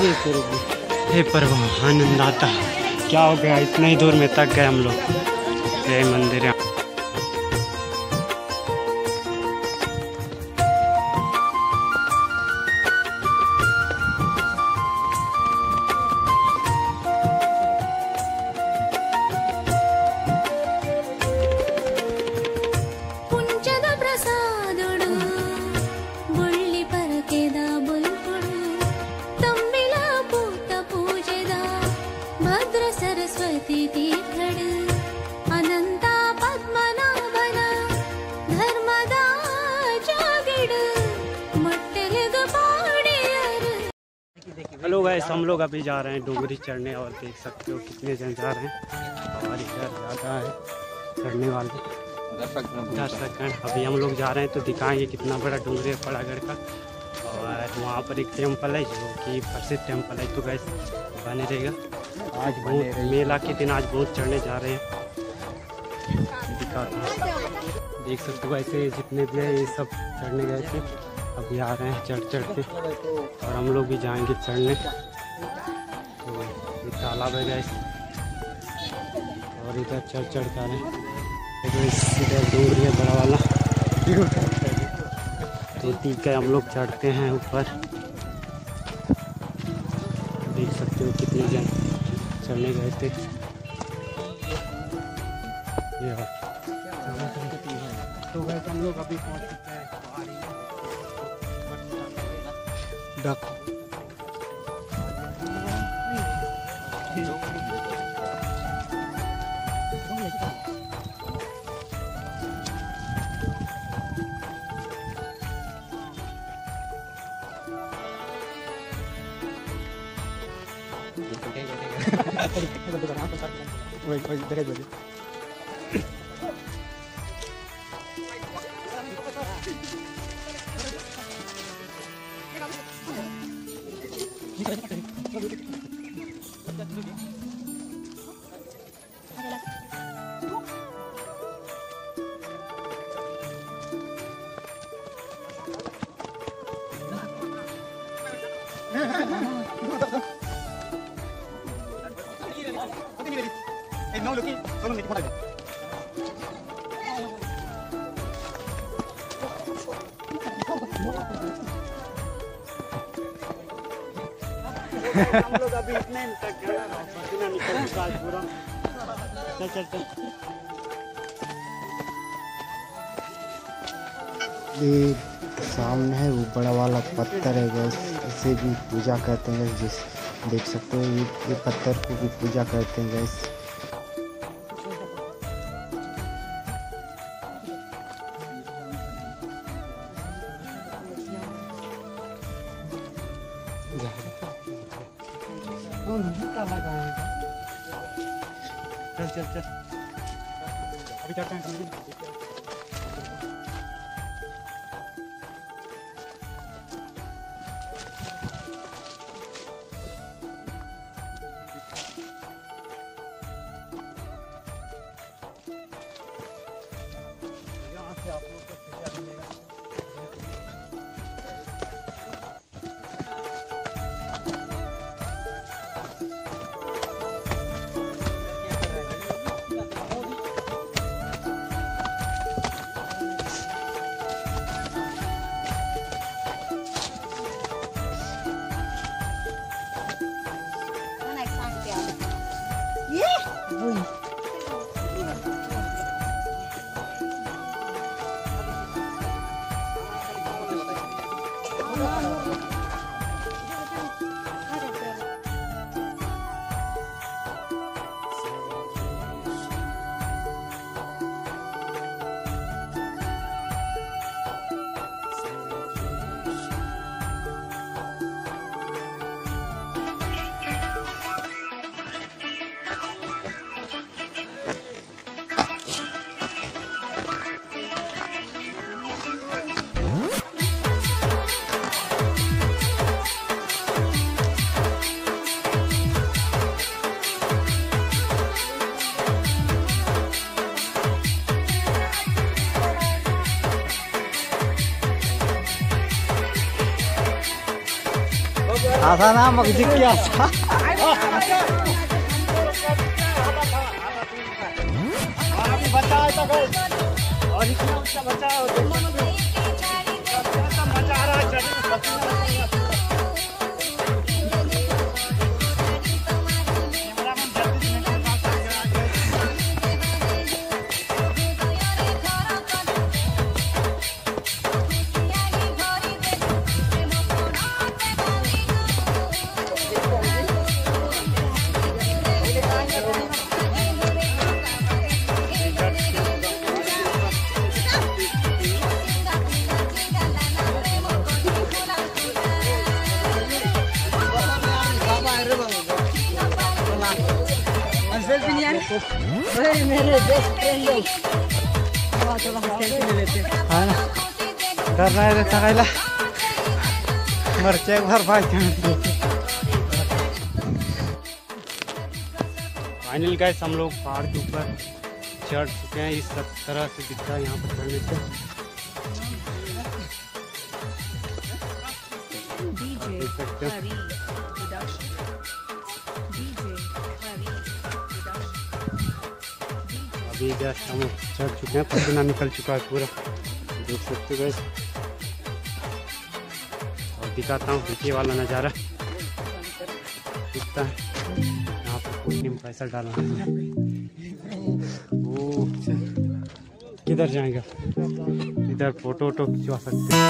हे परमानंदाता, क्या हो गया, इतने ही दूर में तक गए हम लोग। जय मंदिर है। हेलो गाइस, हम लोग अभी जा रहे हैं डोंगरी चढ़ने और देख सकते हो कितने जन जा रहे हैं और इधर ज़्यादा है चढ़ने वाले दर्शकगण। अभी हम लोग जा रहे हैं तो दिखाएंगे कितना बड़ा डोंगरी है पड़ागढ़ का। और वहाँ पर एक टेम्पल है जो कि प्रसिद्ध टेम्पल है, तो गाइस बने रहेगा। आज बहुत मेला के दिन आज बहुत चढ़ने जा रहे हैं, दिखाता हूँ। देख सकते हो ऐसे जितने भी है ये सब चढ़ने गए थे, अभी आ रहे हैं चढ़ के और हम लोग भी जाएंगे चढ़ने। तो ये तालाब है गाइस और इधर चढ़ के आ रहे हैं। इधर डोंगरी है बड़ा वाला, तो ठीक है हम लोग चढ़ते हैं ऊपर। देख सकते हो कितने जन चढ़ने गए थे। तो वैसे हम लोग अभी पहुँच चुके हैं डक। हम लोग अभी इतने तक गए, पसीना निकल चुका है पूरा। चल ये सामने है वो बड़ा वाला पत्थर है गैस, इसे भी पूजा करते हैं गैस। जिस देख सकते हो ये पत्थर को भी पूजा करते हैं गैस। चल अभी जाते हैं। यहाँ से आप लोग को मिलेगा। आसा ना मस्जिद की आसा। और इतना ऊंचा बचा मजा आ रहा है। मेरे बेस्ट फ्रेंड करना है सगायला मरचे भर फाइनल गाइस हम लोग पहाड़ के ऊपर चढ़ चुके हैं। इस तरह से दिखता है यहाँ पर चढ़ने से। देख सकते हो अभी जस्ट हम चढ़ चुके हैं, पसीना निकल चुका है पूरा, देख सकते हो गाइस। और दिखाता हूँ पीछे वाला नज़ारा दिखता है। यहाँ पर कुटनी में पैसा डालना है। वो किधर जाएंगे? इधर फोटो वोटो खिंचवा सकते हैं।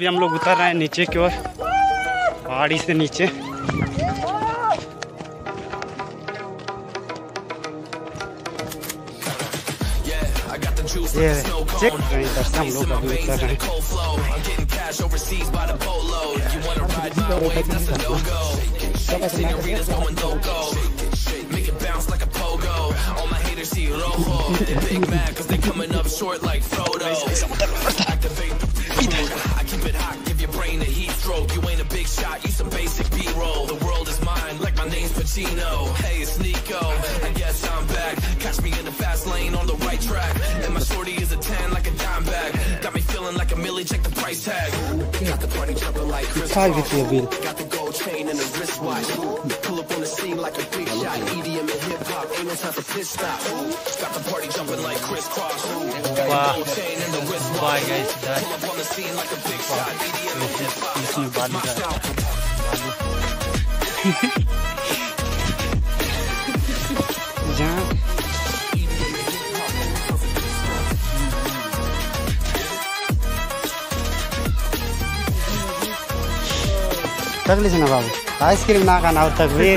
भी हम लोग उतर रहे हैं नीचे की ओर, पहाड़ी से नीचे। ये चेक इधर से हम लोग अभी उतर रहे हैं। Hey, it's Nico. I guess I'm back. Catch me in the fast lane on the right track. And my shorty is a 10 like a dime bag. Got me feeling like a millie, check the price tag. Got the party jumping like Chris Paul. Got the gold chain and the wristwatch. Pull up on the scene like a big shot. EDM and hip hop, ain't no time for pit stop. Got the party jumping like Chris Cross. Got the gold chain and the wristwatch. Pull up on the scene like a big shot. EDM and hip hop, my style. तगली ना बाबू ice cream ना खाना और तकबीर।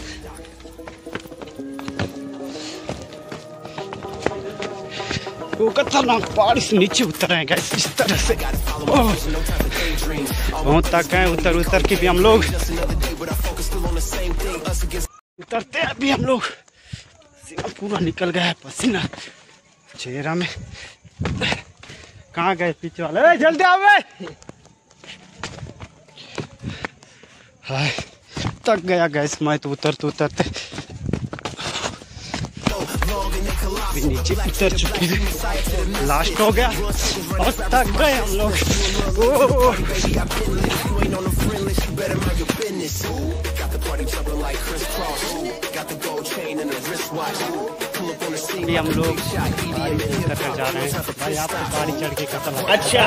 वो खतरनाक पहाड़ी से नीचे उतर रहे हैं गाइस इस तरह से। बहुत तक हैं, उतर उतर के भी हम लोग उतरते हैं। अभी हम लोग पूरा निकल गया है पसीना चेहरा में। कहाँ गए पीछे वाले? जल्दी आवे। हाय तक गया गैस मैं तो उतरते उतरते नीचे उतर चुके हैं। लास्ट हो गया और थक गए हम लोग। हम लोग उतर जा रहे हैं भाई। आप गाड़ी चढ़ के कतल। अच्छा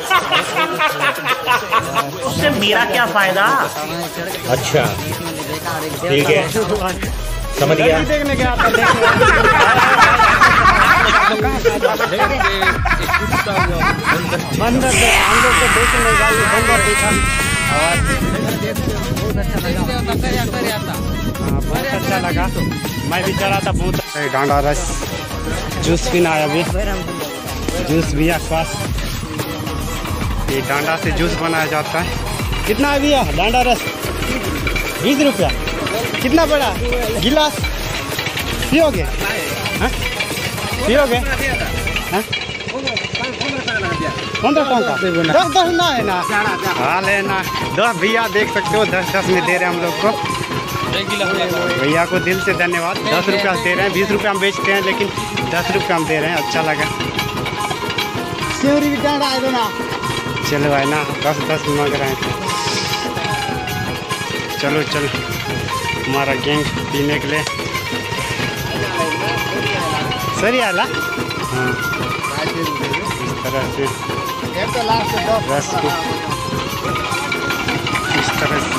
उससे मेरा क्या फायदा? अच्छा ठीक है समझ गया। देखने गया था बंदर हम लोग को देखने गए, बंदर देखा और बहुत अच्छा लगा। मैं भी चला था बहुत। डांडा रस जूस पीना है अभी। जूस भी है पास। ये डांडा से जूस बनाया जाता है। कितना है भैया डांडा रस? 20 रुपया। कितना बड़ा गिलास? पियोगे? पियोगे? 15 टका 10 ना है ना? हाँ लेना 10 भैया देख सकते हो 10 में दे रहे हैं हम लोग को। भैया को दिल से धन्यवाद। 10 रुपया दे रहे हैं। 20 रुपया हम बेचते हैं लेकिन 10 रुपया हम दे रहे हैं। अच्छा लगा। चलो भाई ना 10 मांग रहे हैं। चलो चलो हमारा गैंग पीने के लिए सही आला। हाँ इस तरह से रस को इस तरह से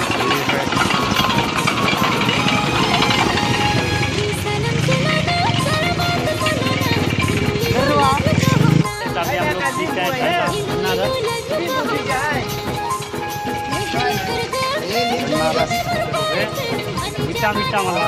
मीठा मीठा वाला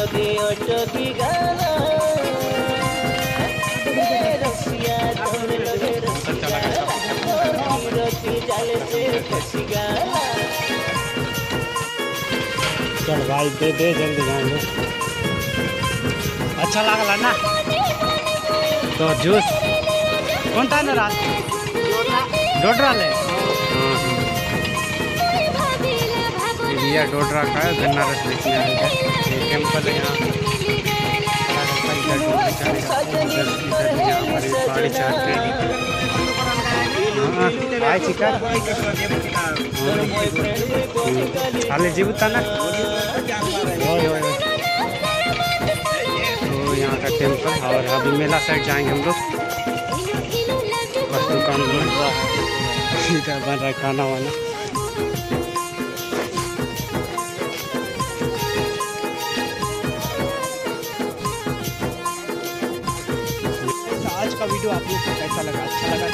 चल भाई दे दे जल्दी जाएंगे। अच्छा लगा ना तो जूस कौन था ना रात डोडरा ले भैया डोडरा का गन्ना रस बेचने आए थे। कैंपल है यहाँ साड़ी चाट आए चिकन हाले जीवता ना तो यहाँ का टेम्पल। और अभी मेला साइड जाएंगे हम लोग। बस दुकान इधर बन रहा है खाना वाना। आज का वीडियो आप लोग को कैसा लगा? अच्छा लगा